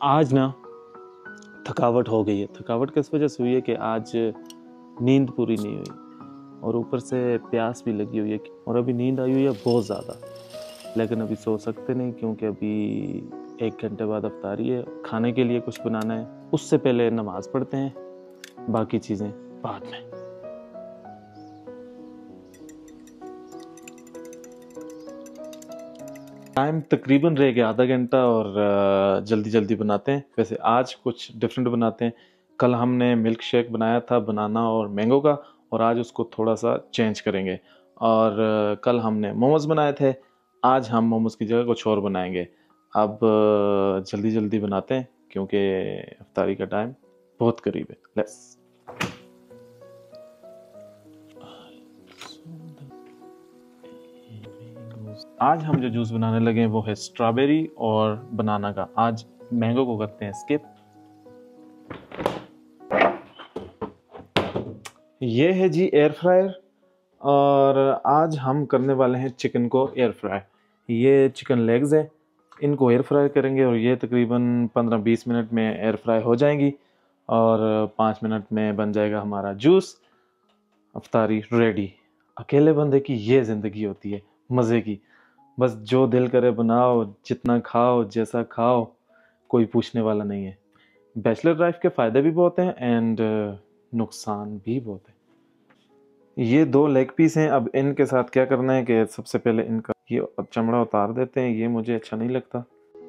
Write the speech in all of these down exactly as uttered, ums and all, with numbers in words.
आज ना थकावट हो गई है। थकावट किस वजह से हुई है कि आज नींद पूरी नहीं हुई और ऊपर से प्यास भी लगी हुई है और अभी नींद आई हुई है बहुत ज़्यादा, लेकिन अभी सो सकते नहीं क्योंकि अभी एक घंटे बाद अफ्तारी है। खाने के लिए कुछ बनाना है, उससे पहले नमाज़ पढ़ते हैं, बाकी चीज़ें बाद में। टाइम तकरीबन रह गया आधा घंटा और जल्दी जल्दी बनाते हैं। वैसे आज कुछ डिफरेंट बनाते हैं। कल हमने मिल्क शेक बनाया था बनाना और मैंगो का, और आज उसको थोड़ा सा चेंज करेंगे। और कल हमने मोमोज बनाए थे, आज हम मोमोज की जगह कुछ और बनाएंगे। अब जल्दी जल्दी बनाते हैं क्योंकि इफ्तारी का टाइम बहुत करीब है। लेट्स आज हम जो जूस बनाने लगे हैं वो है स्ट्रॉबेरी और बनाना का। आज मैंगो को करते हैं स्किप। ये है जी एयर फ्रायर, और आज हम करने वाले हैं चिकन को एयर फ्राई। ये चिकन लेग्स हैं, इनको एयर फ्राई करेंगे और ये तकरीबन पंद्रह बीस मिनट में एयर फ्राई हो जाएंगी और पाँच मिनट में बन जाएगा हमारा जूस। अफ्तारी रेडी। अकेले बंदे की ये ज़िंदगी होती है मज़े की, बस जो दिल करे बनाओ, जितना खाओ, जैसा खाओ, कोई पूछने वाला नहीं है। बैचलर लाइफ के फ़ायदे भी बहुत हैं एंड नुकसान भी बहुत है। ये दो लेग पीस हैं। अब इनके साथ क्या करना है कि सबसे पहले इनका ये चमड़ा उतार देते हैं, ये मुझे अच्छा नहीं लगता।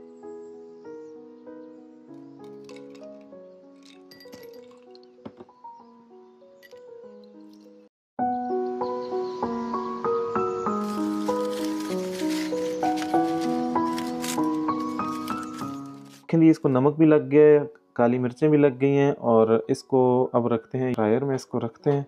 के लिए इसको नमक भी लग गया है, काली मिर्चें भी लग गई हैं, और इसको अब रखते हैं फ्रायर में, इसको रखते हैं।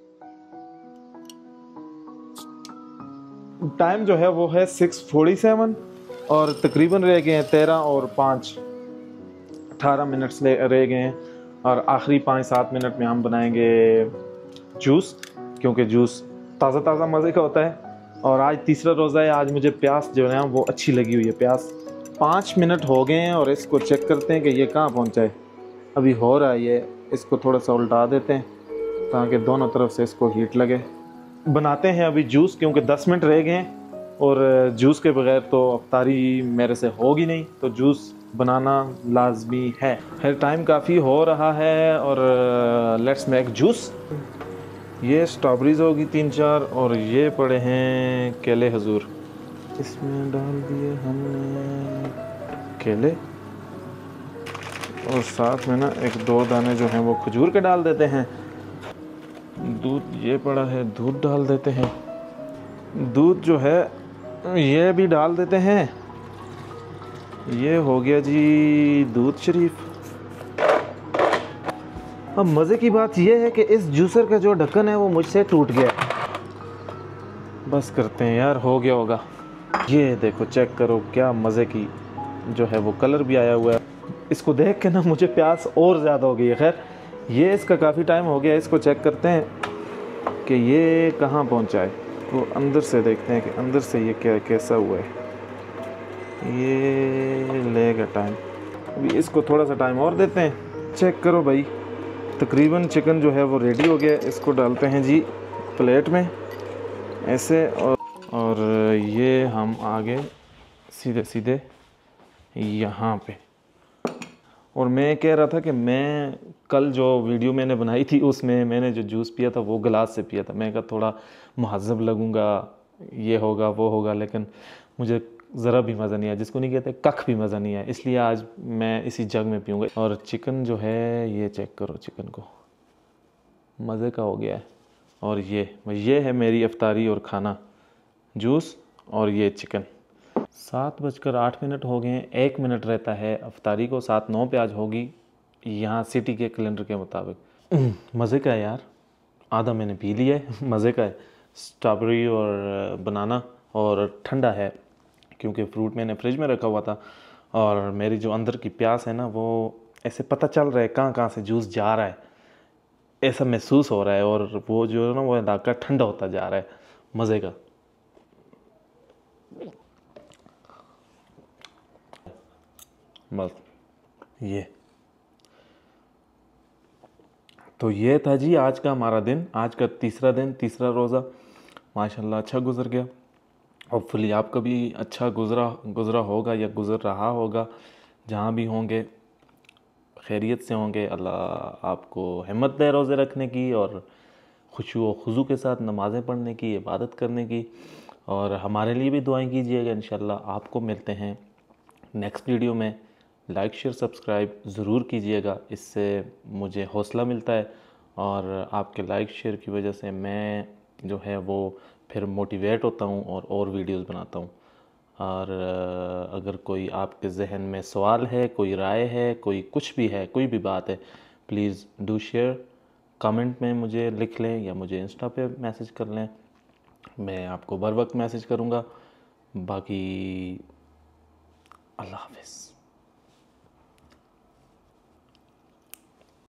टाइम जो है वो है सिक्स फोर्टी सेवन और तकरीबन रह गए हैं तेरह और पाँच अठारह मिनट्स रह गए हैं, और आखिरी पाँच सात मिनट में हम बनाएंगे जूस, क्योंकि जूस ताज़ा ताज़ा मज़े का होता है। और आज तीसरा रोज़ा है, आज मुझे प्यास जो है वो अच्छी लगी हुई है। प्यास पाँच मिनट हो गए हैं और इसको चेक करते हैं कि ये कहाँ पहुँचा है। अभी हो रहा है ये, इसको थोड़ा सा उल्टा देते हैं ताकि दोनों तरफ से इसको हीट लगे। बनाते हैं अभी जूस, क्योंकि दस मिनट रह गए हैं और जूस के बगैर तो अफ्तारी मेरे से होगी नहीं, तो जूस बनाना लाजमी है। खैर टाइम काफ़ी हो रहा है और लेट्स मेक जूस। ये स्ट्रॉबेरीज होगी तीन चार, और ये पड़े हैं केले हजूर, इसमें डाल दिए हमने केले, और साथ में ना एक दो दाने जो हैं वो खजूर के डाल देते हैं। दूध ये पड़ा है, दूध डाल देते हैं। दूध जो है ये भी डाल देते हैं। ये हो गया जी दूध शरीफ। अब मज़े की बात यह है कि इस जूसर का जो ढक्कन है वो मुझसे टूट गया। बस करते हैं यार, हो गया होगा। ये देखो, चेक करो क्या मज़े की जो है वो कलर भी आया हुआ है। इसको देख के ना मुझे प्यास और ज़्यादा हो गई है। खैर ये इसका काफ़ी टाइम हो गया, इसको चेक करते हैं कि ये कहाँ पहुँचा है। तो अंदर से देखते हैं कि अंदर से ये क्या कैसा हुआ है। ये लेगा टाइम, अभी इसको थोड़ा सा टाइम और देते हैं। चेक करो भाई, तकरीबन चिकन जो है वो रेडी हो गया। इसको डालते हैं जी प्लेट में ऐसे, और और ये हम आगे सीधे सीधे यहाँ पे। और मैं कह रहा था कि मैं कल जो वीडियो मैंने बनाई थी उसमें मैंने जो जूस पिया था वो गिलास से पिया था। मैं कहा थोड़ा महज़ब लगूँगा, ये होगा वो होगा, लेकिन मुझे ज़रा भी मज़ा नहीं आया, जिसको नहीं कहते कख भी मज़ा नहीं आया, इसलिए आज मैं इसी जग में पीऊँगा। और चिकन जो है ये चेक करो, चिकन को मज़े का हो गया है। और ये ये है मेरी इफ्तारी और खाना, जूस और ये चिकन। सात बजकर आठ मिनट हो गए हैं, एक मिनट रहता है अफ्तारी को। सात नौ पे आज होगी यहाँ सिटी के कैलेंडर के मुताबिक। मज़े का है यार, आधा मैंने पी लिया है, मज़े का है। स्ट्रॉबेरी और बनाना, और ठंडा है क्योंकि फ्रूट मैंने फ्रिज में रखा हुआ था। और मेरी जो अंदर की प्यास है ना वो ऐसे पता चल रहा है कहाँ कहाँ से जूस जा रहा है, ऐसा महसूस हो रहा है। और वो जो है ना वो इलाका ठंडा होता जा रहा है, मज़े का। बस ये तो ये था जी आज का हमारा दिन, आज का तीसरा दिन, तीसरा रोज़ा माशाल्लाह अच्छा गुजर गया। होपफुली आपका भी अच्छा गुजरा गुजरा होगा या गुजर रहा होगा। जहाँ भी होंगे खैरियत से होंगे। अल्लाह आपको हिम्मत दे रोज़े रखने की और खुशू व खुजू के साथ नमाज़ें पढ़ने की, इबादत करने की। और हमारे लिए भी दुआएं कीजिएगा। इंशाल्लाह आपको मिलते हैं नेक्स्ट वीडियो में। लाइक शेयर सब्सक्राइब ज़रूर कीजिएगा, इससे मुझे हौसला मिलता है और आपके लाइक शेयर की वजह से मैं जो है वो फिर मोटिवेट होता हूँ और और वीडियोस बनाता हूँ। और अगर कोई आपके जहन में सवाल है, कोई राय है, कोई कुछ भी है, कोई भी बात है, प्लीज़ डू शेयर। कमेंट में मुझे लिख लें या मुझे इंस्टा पे मैसेज कर लें, मैं आपको बर वक्त मैसेज करूँगा। बाकी अल्लाह हाफ़िज़।